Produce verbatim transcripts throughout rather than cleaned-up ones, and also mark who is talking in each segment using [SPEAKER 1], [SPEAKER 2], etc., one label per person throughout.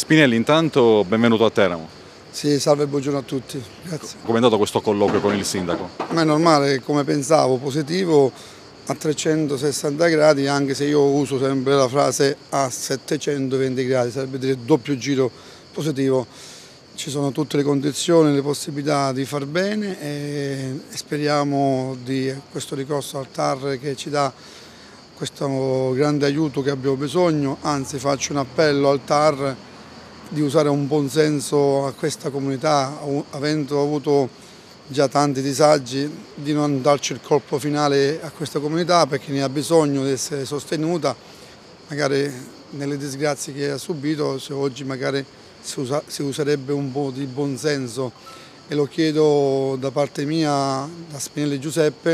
[SPEAKER 1] Spinelli, intanto benvenuto a Teramo.
[SPEAKER 2] Sì, salve e buongiorno a tutti, grazie.
[SPEAKER 1] Come è andato questo colloquio con il sindaco?
[SPEAKER 2] Ma è normale, come pensavo, positivo a trecentosessanta gradi, anche se io uso sempre la frase a settecentoventi gradi, sarebbe dire doppio giro positivo. Ci sono tutte le condizioni, le possibilità di far bene e speriamo di questo ricorso al T A R che ci dà questo grande aiuto che abbiamo bisogno. Anzi, faccio un appello al T A R di usare un buon senso a questa comunità, avendo avuto già tanti disagi, di non darci il colpo finale a questa comunità perché ne ha bisogno di essere sostenuta, magari nelle disgrazie che ha subito, se oggi magari si, usa, si userebbe un po' di buon senso, e lo chiedo da parte mia, da Spinelli Giuseppe,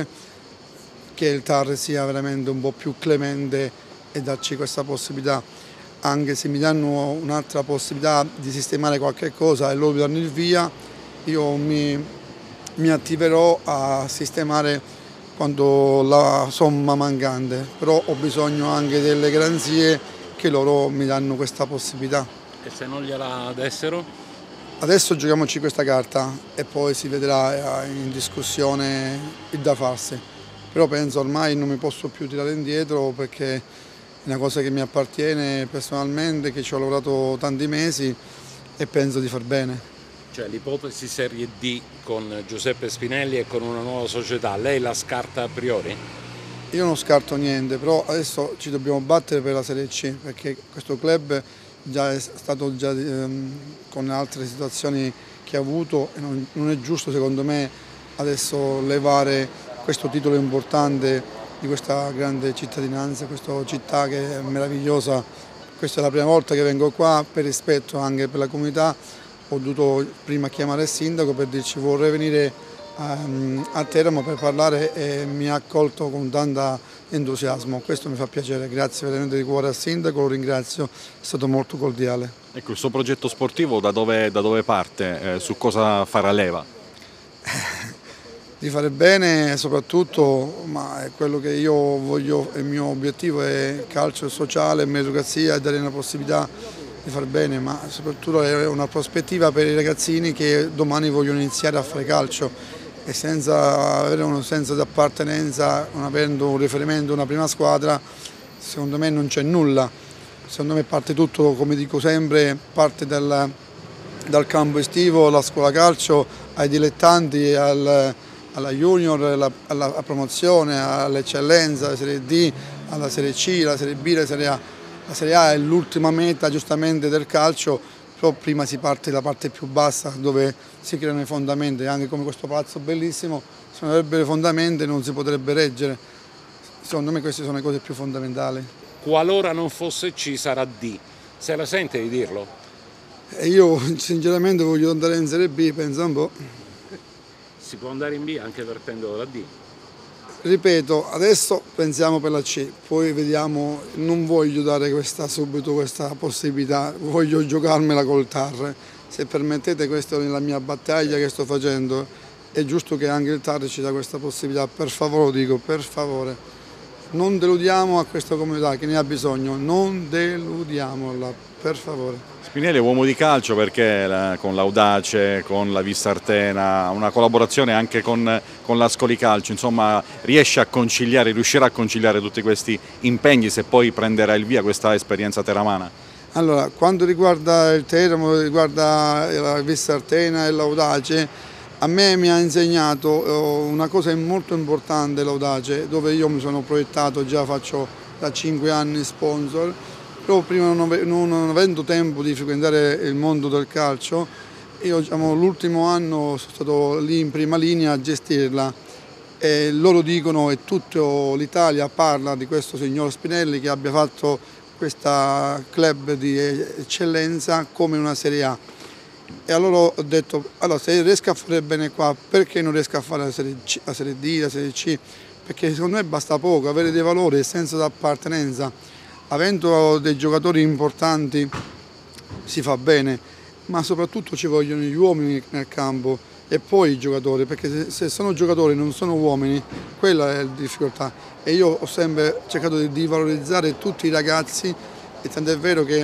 [SPEAKER 2] che il T A R sia veramente un po' più clemente e darci questa possibilità. Anche se mi danno un'altra possibilità di sistemare qualche cosa e loro danno il via, io mi, mi attiverò a sistemare quando la somma mancante, però ho bisogno anche delle garanzie che loro mi danno questa possibilità.
[SPEAKER 3] E se non gliela dessero?
[SPEAKER 2] Adesso giochiamoci questa carta e poi si vedrà in discussione il da farsi, però penso ormai non mi posso più tirare indietro perché è una cosa che mi appartiene personalmente, che ci ho lavorato tanti mesi e penso di far bene.
[SPEAKER 3] Cioè l'ipotesi Serie D con Giuseppe Spinelli e con una nuova società, lei la scarta a priori?
[SPEAKER 2] Io non scarto niente, però adesso ci dobbiamo battere per la Serie C perché questo club già è stato già, ehm, con altre situazioni che ha avuto e non, non è giusto secondo me adesso levare questo titolo importante di questa grande cittadinanza, questa città che è meravigliosa. Questa è la prima volta che vengo qua, per rispetto anche per la comunità. Ho dovuto prima chiamare il sindaco per dirci vorrei venire um, a Teramo per parlare e mi ha accolto con tanto entusiasmo. Questo mi fa piacere, grazie veramente di cuore al sindaco, lo ringrazio, è stato molto cordiale.
[SPEAKER 1] Ecco, il suo progetto sportivo da dove, da dove parte? Eh, su cosa farà leva?
[SPEAKER 2] Di fare bene soprattutto, ma è quello che io voglio, il mio obiettivo è calcio sociale, meritocrazia e dare una possibilità di far bene, ma soprattutto è una prospettiva per i ragazzini che domani vogliono iniziare a fare calcio e senza avere un senso di appartenenza, non avendo un riferimento, una prima squadra, secondo me non c'è nulla. Secondo me parte tutto, come dico sempre, parte dal, dal campo estivo, la scuola calcio, ai dilettanti, al alla junior, alla, alla promozione, all'eccellenza, alla Serie D, alla Serie C, alla Serie B, alla Serie A. La Serie A è l'ultima meta giustamente del calcio, però prima si parte dalla parte più bassa dove si creano i fondamenti, anche come questo palazzo bellissimo, se non avrebbe le fondamenta non si potrebbe reggere. Secondo me queste sono le cose più fondamentali.
[SPEAKER 3] Qualora non fosse C sarà D, se la sente di dirlo?
[SPEAKER 2] E io sinceramente voglio andare in Serie B, pensa un po'.
[SPEAKER 3] Si può andare in B anche partendo da D?
[SPEAKER 2] Ripeto, adesso pensiamo per la C, poi vediamo, non voglio dare questa, subito questa possibilità, voglio giocarmela col T A R. Se permettete, questa è la mia battaglia che sto facendo, è giusto che anche il T A R ci dà questa possibilità, per favore lo dico, per favore. Non deludiamo a questa comunità che ne ha bisogno, non deludiamola, per favore.
[SPEAKER 1] Spinelli è uomo di calcio perché con l'Audace, con la Vissartena, una collaborazione anche con, con l'Ascoli Calcio, insomma riesce a conciliare, riuscirà a conciliare tutti questi impegni se poi prenderà il via questa esperienza teramana?
[SPEAKER 2] Allora, quanto riguarda il Teramo, riguarda la Vissartena e l'Audace, a me mi ha insegnato una cosa molto importante l'Audace, dove io mi sono proiettato, già faccio da cinque anni sponsor, però prima non avendo tempo di frequentare il mondo del calcio, io diciamo, l'ultimo anno sono stato lì in prima linea a gestirla e loro dicono e tutta l'Italia parla di questo signor Spinelli che abbia fatto questa club di eccellenza come una Serie A. E allora ho detto, allora se riesco a fare bene qua, perché non riesco a fare la Serie C, la Serie D, la Serie C? Perché secondo me basta poco, avere dei valori, il senso di appartenenza. Avendo dei giocatori importanti si fa bene, ma soprattutto ci vogliono gli uomini nel campo e poi i giocatori, perché se, se sono giocatori e non sono uomini, quella è la difficoltà. E io ho sempre cercato di, di valorizzare tutti i ragazzi e tant'è vero che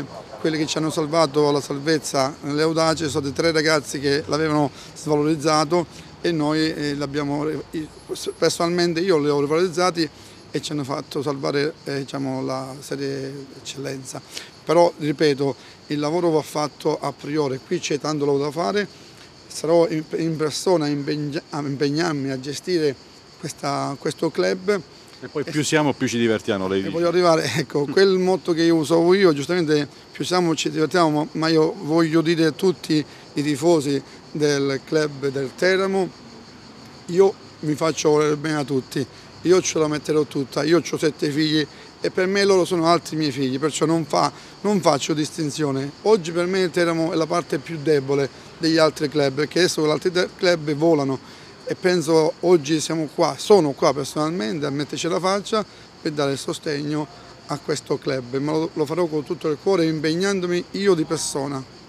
[SPEAKER 2] quelli che ci hanno salvato la salvezza nell'Audace sono stati tre ragazzi che l'avevano svalorizzato e noi eh, l'abbiamo, personalmente io li ho rivalorizzati e ci hanno fatto salvare eh, diciamo, la serie eccellenza. Però, ripeto, il lavoro va fatto a priori, qui c'è tanto lavoro da fare, sarò in, in persona a impegnarmi a gestire questa, questo club.
[SPEAKER 1] E poi più siamo più ci divertiamo, lei dice.
[SPEAKER 2] E voglio arrivare, ecco, quel motto che io usavo io, giustamente più siamo ci divertiamo, ma io voglio dire a tutti i tifosi del club del Teramo, io mi faccio volere bene a tutti, io ce la metterò tutta, io ho sette figli e per me loro sono altri miei figli, perciò non, fa, non faccio distinzione. Oggi per me il Teramo è la parte più debole degli altri club, perché adesso gli altri club volano. E penso oggi siamo qua, sono qua personalmente a metterci la faccia per dare il sostegno a questo club, ma lo, lo farò con tutto il cuore impegnandomi io di persona.